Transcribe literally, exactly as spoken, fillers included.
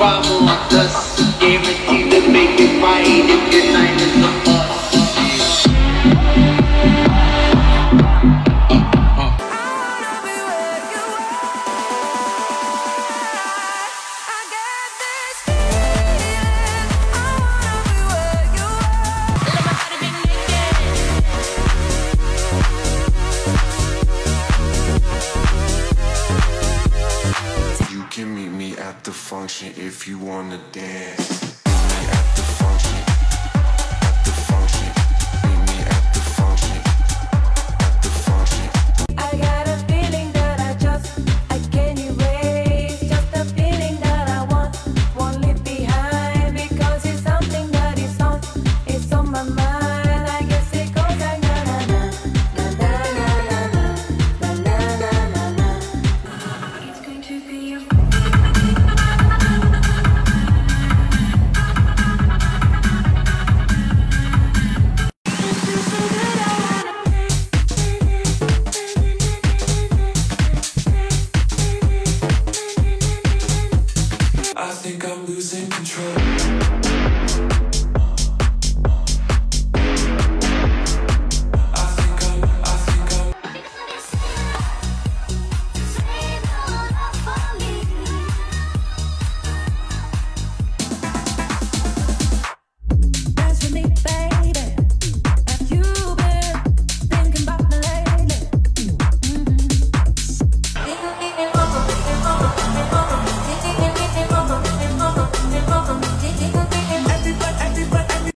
want us. Guaranteed to make it right if your night is a bust. You can meet me at the function if you wanna dance.